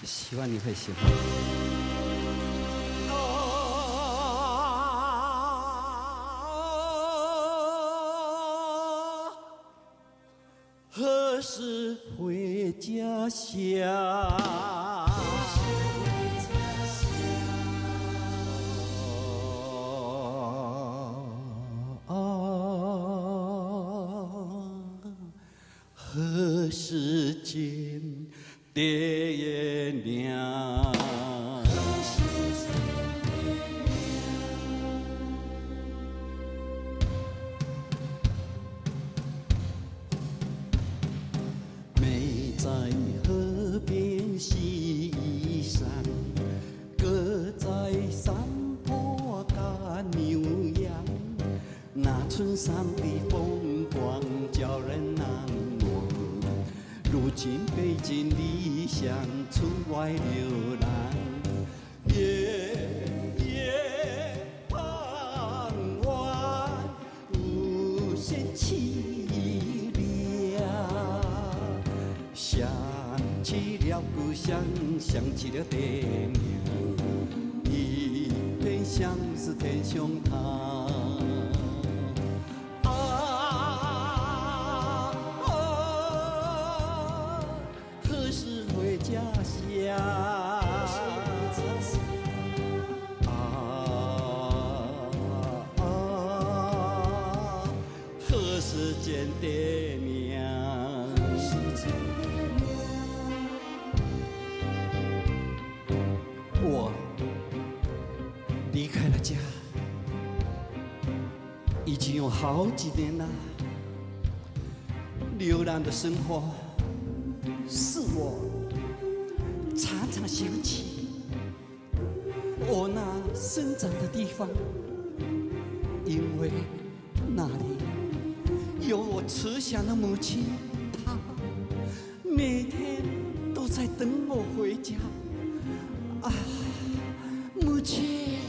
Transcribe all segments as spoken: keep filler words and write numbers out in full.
希望你会喜欢。 何时回家乡？何时见爹娘？妹在河边洗衣裳，哥在山坡赶牛羊。那村上的风光叫人难忘。如今北京离乡出外流浪，夜夜傍晚无限凄凉。想起了故乡，想起了爹娘，一片相思天胸膛。家乡啊啊，何时见爹娘？我离开了家，已经有好几年了。流浪的生活是我常常想起我那生长的地方，因为那里有我慈祥的母亲，她每天都在等我回家。啊，母亲，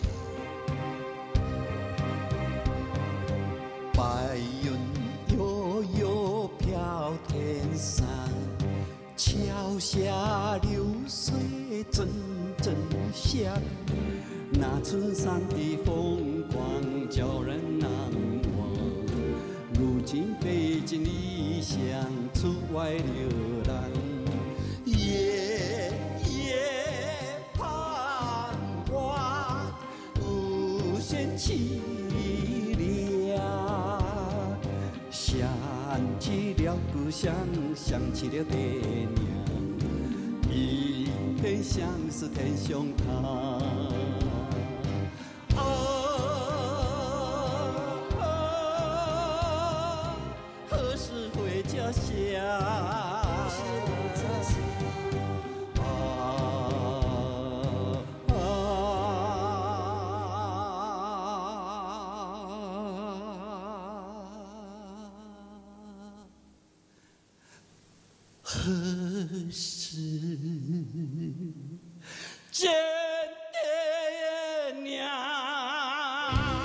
白云悠悠飘天上，桥下流水阵阵响，那村上的风光叫人难忘。如今北京离乡出外流浪，夜夜盼望无限凄凉。想起了故乡，想起了爹娘，一片相思天胸膛。啊啊，何时回家乡？何时见爹娘？